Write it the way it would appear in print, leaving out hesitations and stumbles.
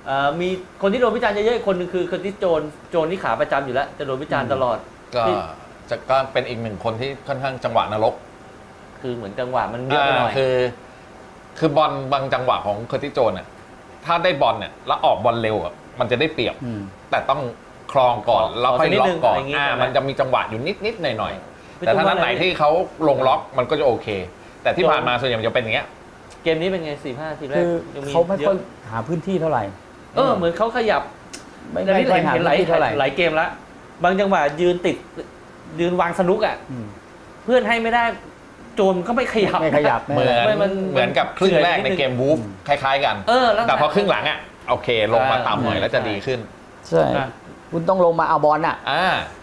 มีคนที่โดนวิจารณ์เยอะๆคนหนึ่งคือคนที่โจนที่ขาประจำอยู่แล้วจะโดนวิจารณ์ตลอดก็เป็นอีกหนึ่งคนที่ค่อนข้างจังหวะนรกคือเหมือนจังหวะมันเยอะไปหน่อยคือบอลบางจังหวะของเคอร์ติสโจนเนี่ยถ้าได้บอลเนี่ยแล้วออกบอลเร็วอ่ะมันจะได้เปรียบแต่ต้องคลองก่อนแล้วค่อยล็อกก่อนมันจะมีจังหวะอยู่นิดๆหน่อยๆแต่ถ้านัดไหนที่เขาลงล็อกมันก็จะโอเคแต่ที่ผ่านมาส่วนใหญ่มันจะเป็นอย่างเงี้ยเกมนี้เป็นไง4-5 ทีแรกเขาไม่ค่อยหาพื้นที่เท่าไหร่เหมือนเขาขยับไม่ค่อยหาพื้นที่เท่าไหร่หลายเกมแล้วบางจังหวะยืนวางสนุกอ่ะเพื่อนให้ไม่ได้โจนก็ไม่ขยับเหมือนกับครึ่งแรกในเกมวูฟคล้ายๆกันแต่พอครึ่งหลังอ่ะโอเคลงมาต่ำหน่อยแล้วจะดีขึ้นใช่คุณต้องลงมาเอาบอลอ่ะ